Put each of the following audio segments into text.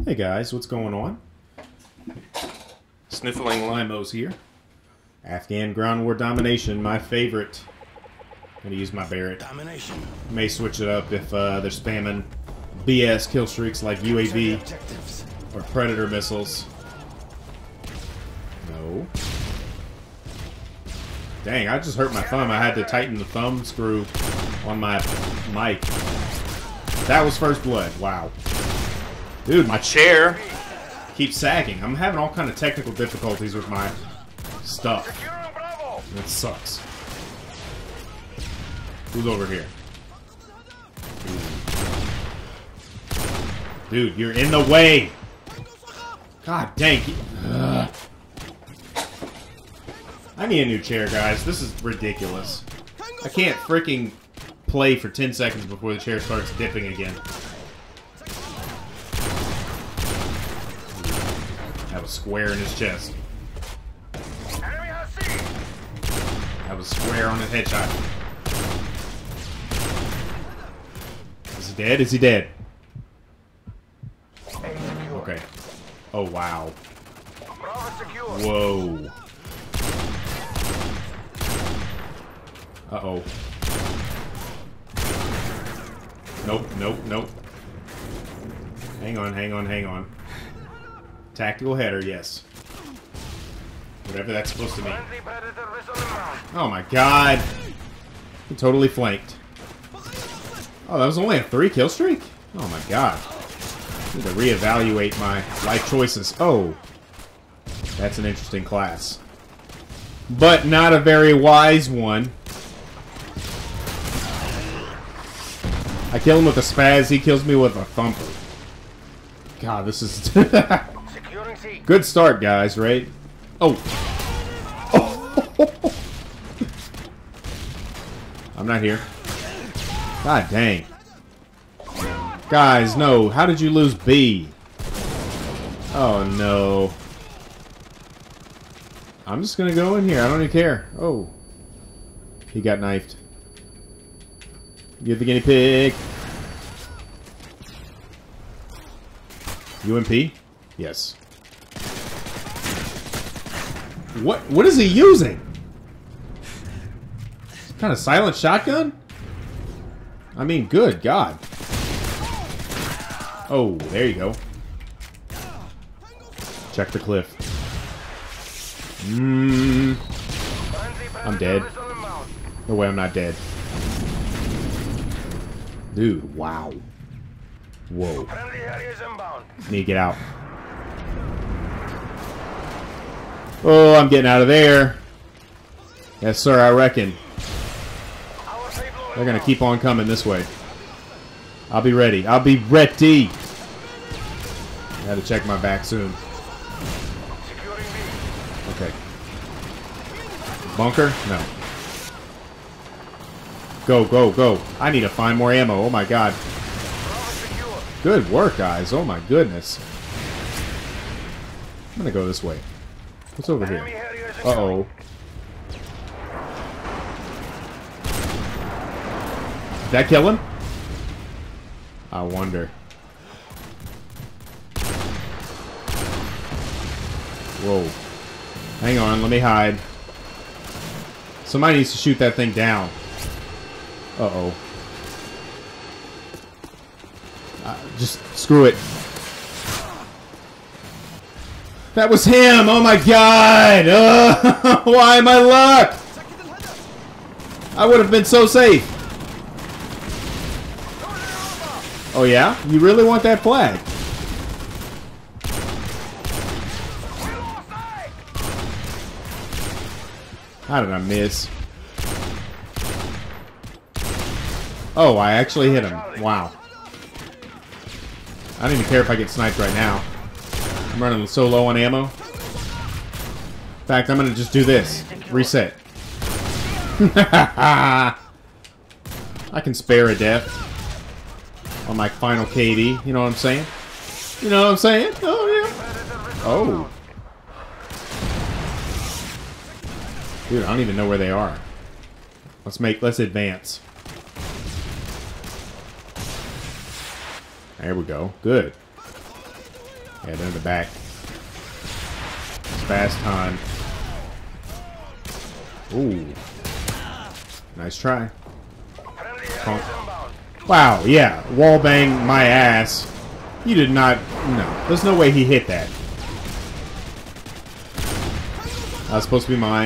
Hey guys, what's going on? Sniffling Limos here. Afghan Ground War Domination, my favorite. I'm gonna use my Barrett. Domination. May switch it up if they're spamming BS kill streaks like UAV or Predator missiles. No. Dang, I just hurt my thumb. I had to tighten the thumb screw on my mic. That was first blood. Wow. Dude, my chair keeps sagging. I'm having all kind of technical difficulties with my stuff. That sucks. Who's over here? Dude, you're in the way! God dang. I need a new chair, guys. This is ridiculous. I can't freaking play for 10 seconds before the chair starts dipping again. Have a square in his chest. Have a square on his headshot. Is he dead? Is he dead? Okay. Oh, wow. Whoa. Uh-oh. Nope, nope, nope. Hang on, hang on, hang on. Tactical header, yes. Whatever that's supposed to mean. Oh my god! I'm totally flanked. Oh, that was only a 3 kill streak? Oh my god. I need to reevaluate my life choices. Oh. That's an interesting class. But not a very wise one. I kill him with a spaz, he kills me with a thumper. God, this is... Good start, guys, right? Oh. Oh. I'm not here. God dang. Guys, no. How did you lose B? Oh, no. I'm just gonna go in here. I don't even care. Oh. He got knifed. You're the guinea pig. UMP? Yes. What is he using? Some kind of silent shotgun? I mean, good God. Oh, there you go. Check the cliff. I'm dead. No way I'm not dead. Dude, wow. Whoa. Need to get out. Oh, I'm getting out of there. Yes, sir, I reckon. They're gonna keep on coming this way. I'll be ready. I'll be ready. I gotta check my back soon. Okay. Bunker? No. Go, go, go. I need to find more ammo. Oh my god. Good work, guys. Oh my goodness. I'm gonna go this way. What's over here? Uh-oh. Did that kill him? I wonder. Whoa. Hang on, let me hide. Somebody needs to shoot that thing down. Uh-oh. Just screw it. That was him! Oh my god! Why my luck? I would have been so safe. Oh yeah? You really want that flag? How did I miss? Oh, I actually hit him. Wow. I don't even care if I get sniped right now. I'm running so low on ammo. In fact, I'm gonna just do this. Reset. I can spare a death on my final KD. You know what I'm saying? You know what I'm saying? Oh, yeah. Oh. Dude, I don't even know where they are. Let's advance. There we go. Good. Yeah, they're in the back. It's fast time. Ooh. Nice try. Wow, yeah. Wallbang my ass. You did not... No. There's no way he hit that. That was supposed to be mine.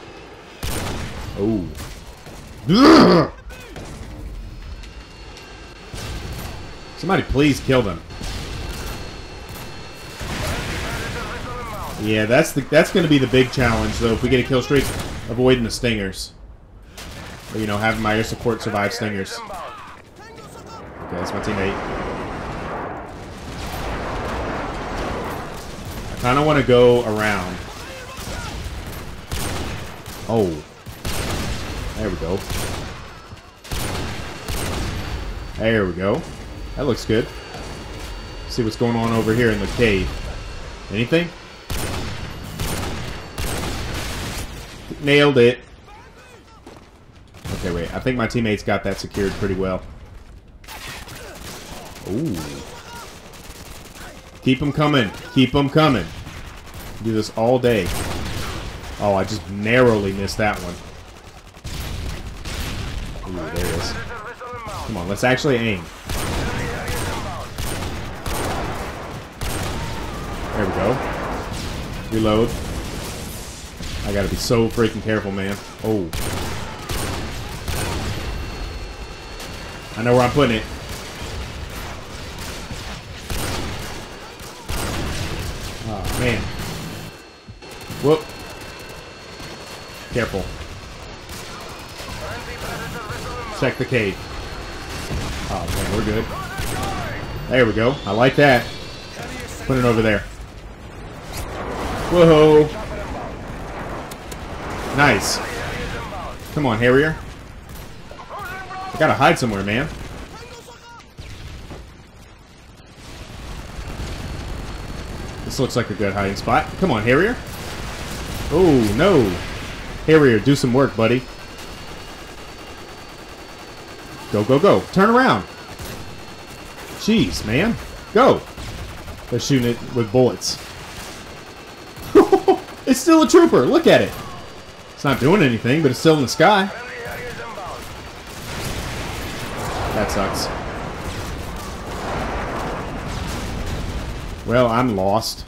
Ooh. Somebody please kill them. Yeah, that's going to be the big challenge, though, if we get a kill streak, avoiding the stingers. But, you know, having my air support survive stingers. Okay, that's my teammate. I kind of want to go around. Oh. There we go. There we go. That looks good. See what's going on over here in the cave. Anything? Nailed it. Okay, wait. I think my teammates got that secured pretty well. Ooh. Keep them coming. Keep them coming. Do this all day. Oh, I just narrowly missed that one. Ooh, there it is. Come on, let's actually aim. There we go. Reload. I gotta be so freaking careful, man. Oh. I know where I'm putting it. Oh, man. Whoop. Careful. Check the cave. Oh, man, we're good. There we go. I like that. Put it over there. Whoa. Nice. Come on, Harrier. I gotta hide somewhere, man. This looks like a good hiding spot. Come on, Harrier. Oh, no. Harrier, do some work, buddy. Go, go, go. Turn around. Jeez, man. Go. They're shooting it with bullets. It's still a trooper. Look at it. It's not doing anything, but it's still in the sky. That sucks. Well, I'm lost.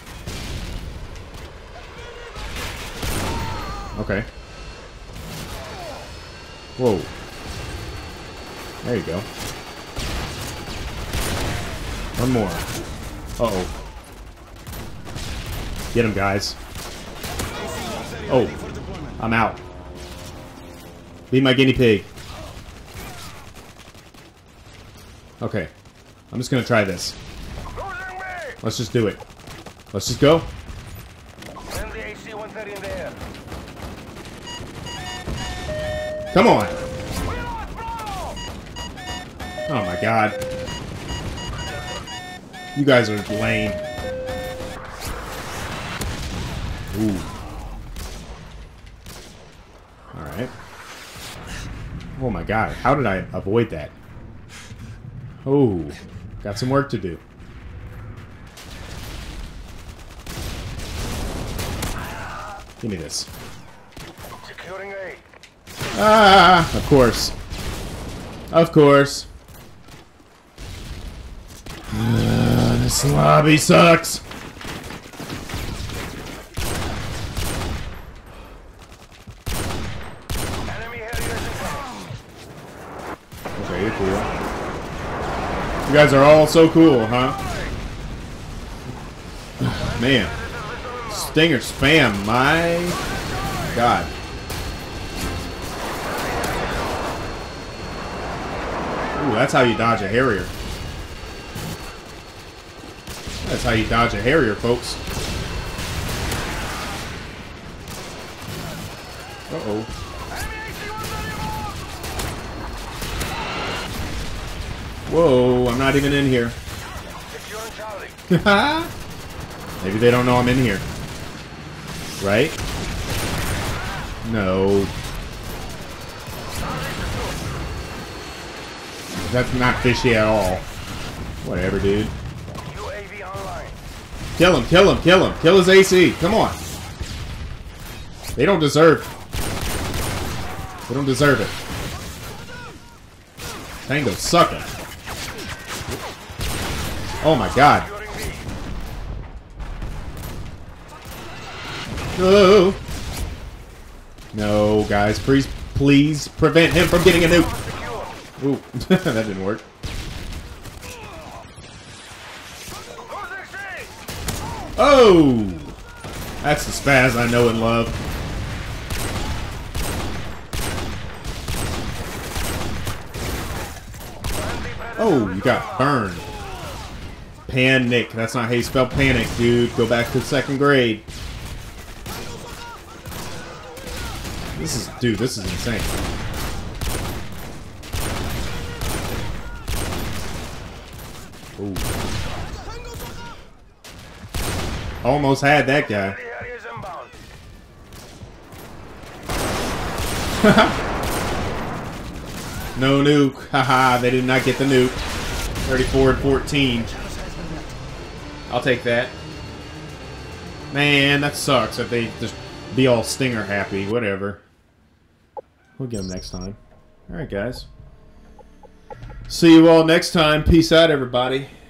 Okay. Whoa. There you go. One more. Uh-oh. Get him, guys. Oh. I'm out. Be my guinea pig. Okay. I'm just gonna try this. Let's just do it. Let's just go. Come on. Oh my god. You guys are lame. Ooh. Alright. Oh my god. How did I avoid that? Oh. Got some work to do. Give me this. Securing A. Ah, of course. Of course. This lobby sucks. Enemy Harriers incoming. Okay, you're cool. You guys are all so cool, huh? Man. Stinger spam, my god. Ooh, that's how you dodge a Harrier. That's how you dodge a Harrier, folks. Uh-oh. Whoa, I'm not even in here. Maybe they don't know I'm in here. Right? No. That's not fishy at all. Whatever, dude. UAV online. Kill him, kill him, kill him. Kill his AC. Come on. They don't deserve. They don't deserve it. Tango sucker. Oh my god. No. No, guys, please prevent him from getting a nuke. Ooh, that didn't work. Oh! That's the spaz I know and love. Oh, you got burned. Panic. That's not how you spell panic, dude. Go back to 2nd grade. Dude, this is insane. Ooh. Almost had that guy. No nuke. Haha, they did not get the nuke. 34 and 14. I'll take that. Man, that sucks if they just be all Stinger happy. Whatever. We'll get them next time. Alright, guys. See you all next time. Peace out, everybody.